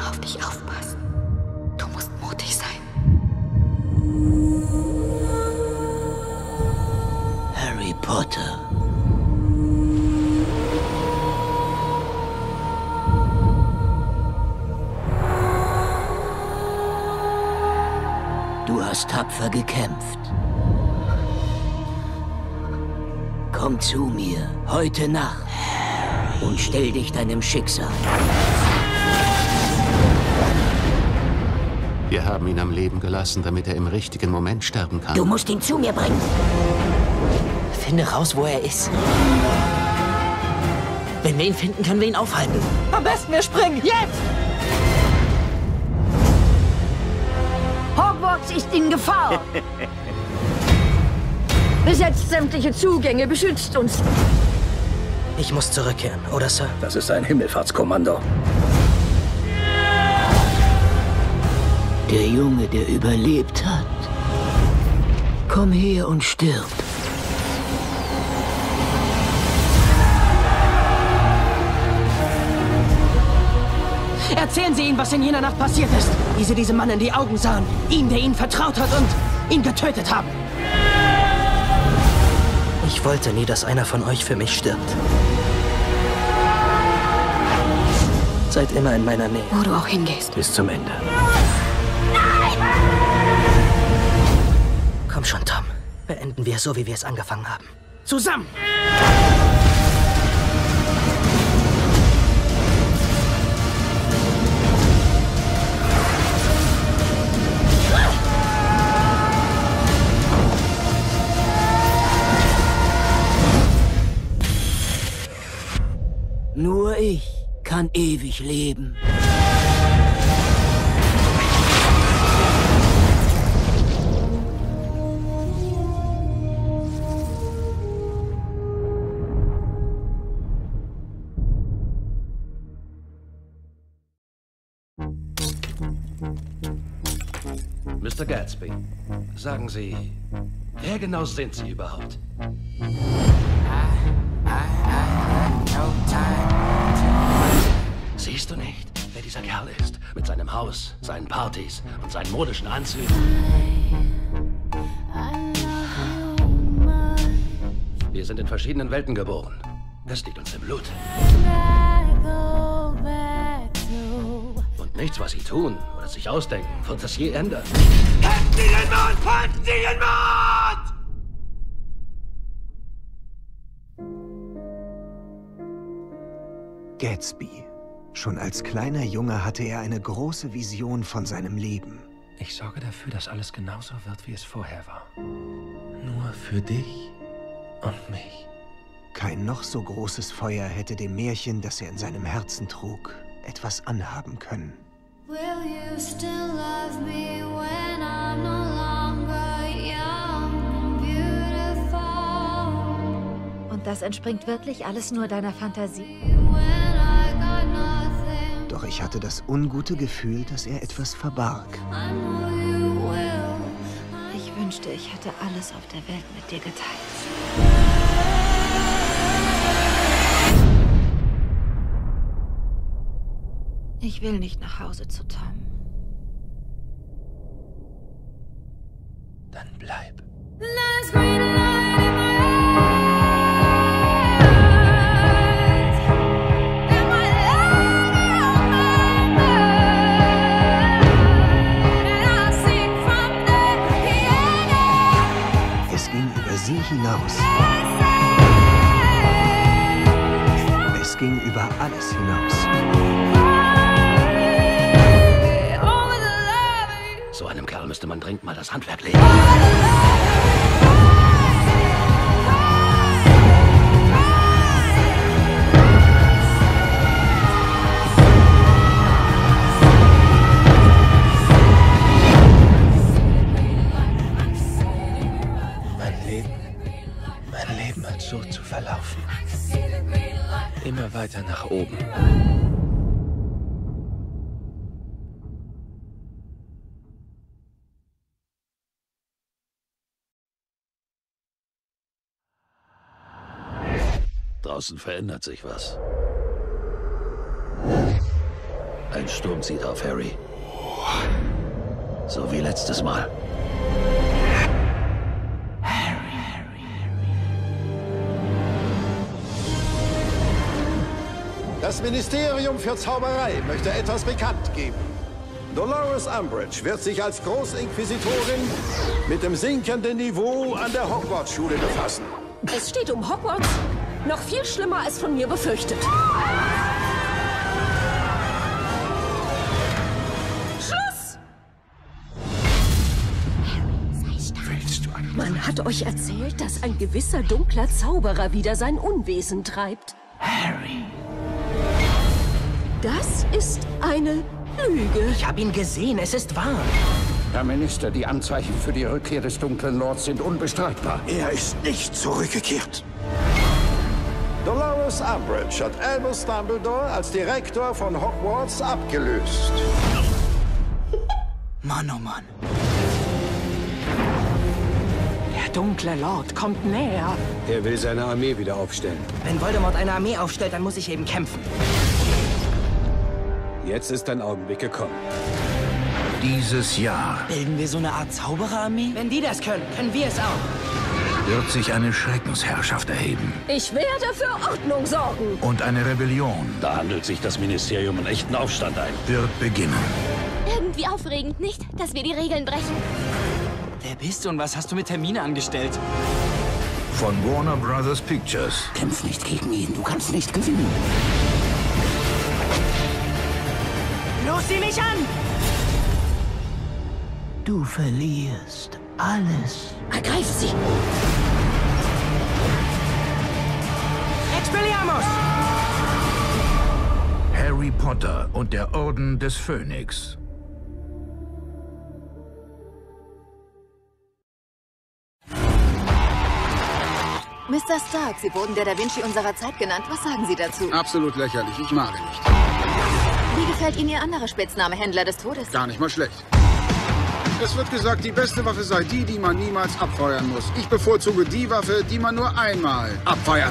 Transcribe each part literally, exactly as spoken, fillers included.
immer auf dich aufpassen. Du musst mutig sein. Harry Potter. Du hast tapfer gekämpft. Komm zu mir, heute Nacht, und stell dich deinem Schicksal. Wir haben ihn am Leben gelassen, damit er im richtigen Moment sterben kann. Du musst ihn zu mir bringen. Finde raus, wo er ist. Wenn wir ihn finden, können wir ihn aufhalten. Am besten wir springen, jetzt! Hogwarts ist in Gefahr. Besetzt sämtliche Zugänge, beschützt uns. Ich muss zurückkehren, oder, Sir? Das ist ein Himmelfahrtskommando. Der Junge, der überlebt hat. Komm her und stirb. Erzählen Sie ihnen, was in jener Nacht passiert ist. Wie Sie diesem Mann in die Augen sahen. Ihn, der Ihnen vertraut hat und ihn getötet haben. Ich wollte nie, dass einer von euch für mich stirbt. Seid immer in meiner Nähe. Wo du auch hingehst. Bis zum Ende. Komm schon, Tom. Beenden wir es so, wie wir es angefangen haben. Zusammen! Nur ich kann ewig leben. Mister Gatsby, sagen Sie, wer genau sind Sie überhaupt? Siehst du nicht, wer dieser Kerl ist? Mit seinem Haus, seinen Partys und seinen modischen Anzügen. Wir sind in verschiedenen Welten geboren. Es liegt uns im Blut. Und nichts, was Sie tun oder sich ausdenken, wird das je ändern. Halten Sie den Mund! Halten Sie den Mund! Gatsby. Schon als kleiner Junge hatte er eine große Vision von seinem Leben. Ich sorge dafür, dass alles genauso wird, wie es vorher war. Nur für dich und mich. Kein noch so großes Feuer hätte dem Märchen, das er in seinem Herzen trug, etwas anhaben können. Will you still love me when I'm no longer young and beautiful? Und das entspringt wirklich alles nur deiner Fantasie? Doch ich hatte das ungute Gefühl, dass er etwas verbarg. Ich wünschte, ich hätte alles auf der Welt mit dir geteilt. Ich will nicht nach Hause zu Tom. Dann bleib. Es ging über sie hinaus. Es ging über alles hinaus. So einem Kerl müsste man dringend mal das Handwerk legen. Mein Leben, mein Leben hat so zu verlaufen. Immer weiter nach oben. Draußen verändert sich was. Ein Sturm zieht auf, Harry. So wie letztes Mal. Das Ministerium für Zauberei möchte etwas bekannt geben. Dolores Umbridge wird sich als Großinquisitorin mit dem sinkenden Niveau an der Hogwarts-Schule befassen. Es steht um Hogwarts. Noch viel schlimmer als von mir befürchtet. Schluss! Man hat euch erzählt, dass ein gewisser dunkler Zauberer wieder sein Unwesen treibt. Harry. Das ist eine Lüge. Ich habe ihn gesehen, es ist wahr. Herr Minister, die Anzeichen für die Rückkehr des dunklen Lords sind unbestreitbar. Er ist nicht zurückgekehrt. Dolores Umbridge hat Albus Dumbledore als Direktor von Hogwarts abgelöst. Mann, oh Mann. Der dunkle Lord kommt näher. Er will seine Armee wieder aufstellen. Wenn Voldemort eine Armee aufstellt, dann muss ich eben kämpfen. Jetzt ist dein Augenblick gekommen. Dieses Jahr Bilden wir so eine Art Zaubererarmee? Wenn die das können, können wir es auch. wird sich eine Schreckensherrschaft erheben. Ich werde für Ordnung sorgen. Und eine Rebellion. Da handelt sich das Ministerium einen echten Aufstand ein. Wird beginnen. Irgendwie aufregend, nicht? Dass wir die Regeln brechen. Wer bist du und was hast du mit Hermine angestellt? Von Warner Brothers Pictures. Kämpf nicht gegen ihn, du kannst nicht gewinnen. Los, sieh mich an! Du verlierst alles. Ergreif sie! Expelliarmus! Harry Potter und der Orden des Phönix. Mister Stark, Sie wurden der Da Vinci unserer Zeit genannt. Was sagen Sie dazu? Absolut lächerlich. Ich mag ihn nicht. Wie gefällt Ihnen Ihr anderer Spitzname, Händler des Todes? Gar nicht mal schlecht. Es wird gesagt, die beste Waffe sei die, die man niemals abfeuern muss. Ich bevorzuge die Waffe, die man nur einmal abfeuert.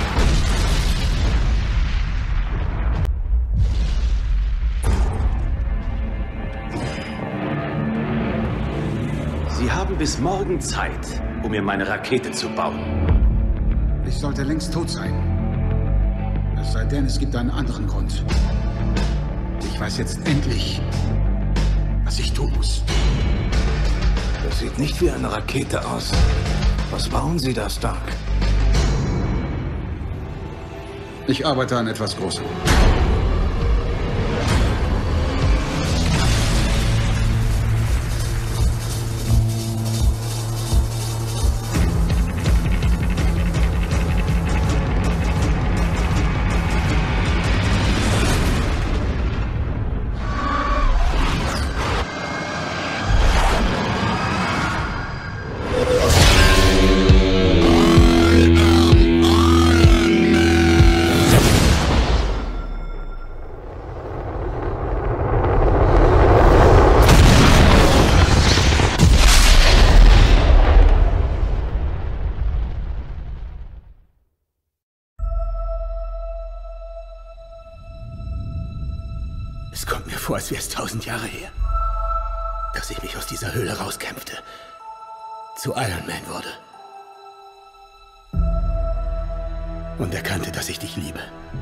Sie haben bis morgen Zeit, um mir meine Rakete zu bauen. Ich sollte längst tot sein. Es sei denn, es gibt einen anderen Grund. Ich weiß jetzt endlich, was ich tun muss. Das sieht nicht wie eine Rakete aus. Was bauen Sie da, Stark? Ich arbeite an etwas Großem. Es kommt mir vor, als wäre es tausend Jahre her, dass ich mich aus dieser Höhle rauskämpfte, zu Iron Man wurde. Und erkannte, dass ich dich liebe.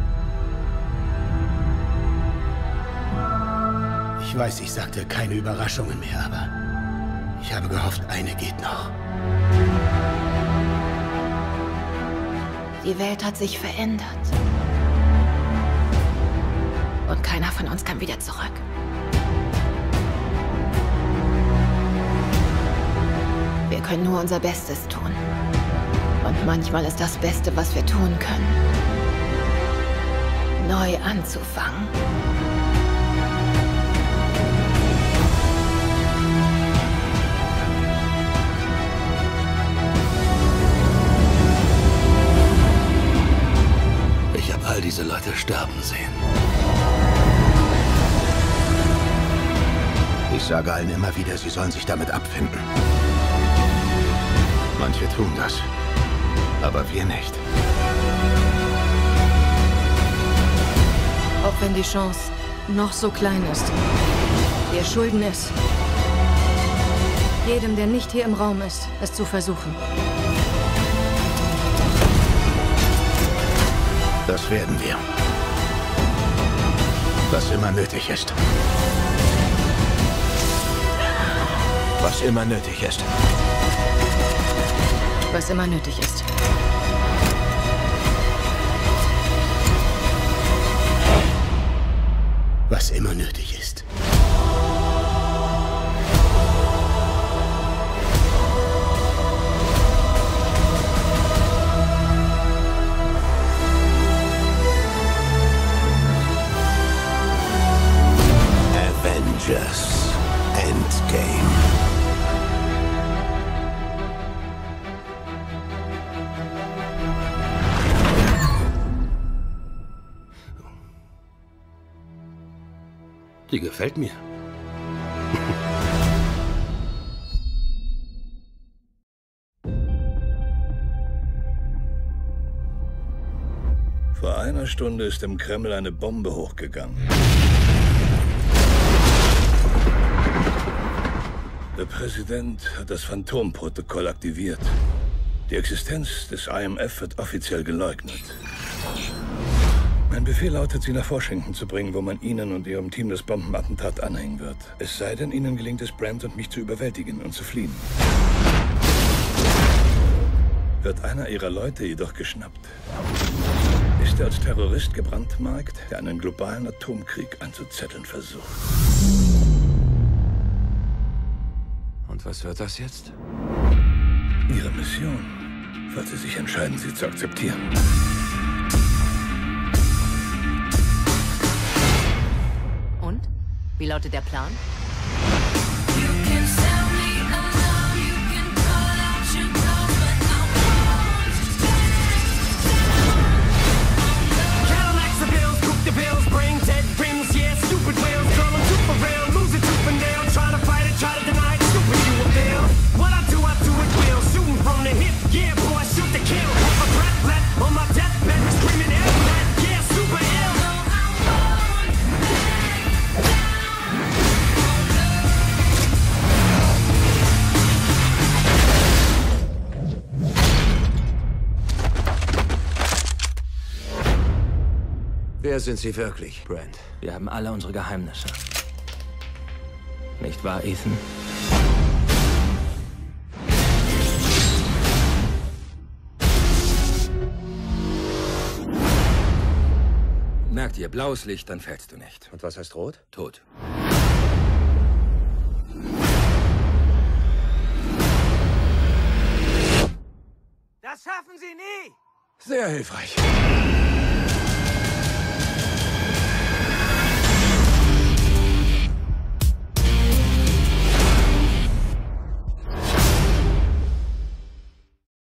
Ich weiß, ich sagte keine Überraschungen mehr, aber ich habe gehofft, eine geht noch. Die Welt hat sich verändert. Und keiner von uns kann wieder zurück. Wir können nur unser Bestes tun. Und manchmal ist das Beste, was wir tun können, neu anzufangen. Ich habe all diese Leute sterben sehen. Ich sage allen immer wieder, sie sollen sich damit abfinden. Manche tun das, aber wir nicht. Auch wenn die Chance noch so klein ist. Wir schulden es, jedem, der nicht hier im Raum ist, es zu versuchen. Das werden wir. Was immer nötig ist. Was immer nötig ist. Was immer nötig ist. Was immer nötig ist. Avengers Endgame. Die gefällt mir. Vor einer Stunde ist im Kreml eine Bombe hochgegangen. Der Präsident hat das Phantom-Protokoll aktiviert. Die Existenz des I M F wird offiziell geleugnet. Mein Befehl lautet, Sie nach Washington zu bringen, wo man Ihnen und Ihrem Team das Bombenattentat anhängen wird. Es sei denn, Ihnen gelingt es, Brent und mich zu überwältigen und zu fliehen. Wird einer Ihrer Leute jedoch geschnappt, ist er als Terrorist gebrandmarkt, der einen globalen Atomkrieg anzuzetteln versucht. Und was wird das jetzt? Ihre Mission, falls Sie sich entscheiden, sie zu akzeptieren. Und? Wie lautet der Plan? Wer sind Sie wirklich, Brent? Wir haben alle unsere Geheimnisse. Nicht wahr, Ethan? Merkt ihr, blaues Licht, dann fällst du nicht. Und was heißt rot? Tot. Das schaffen Sie nie! Sehr hilfreich.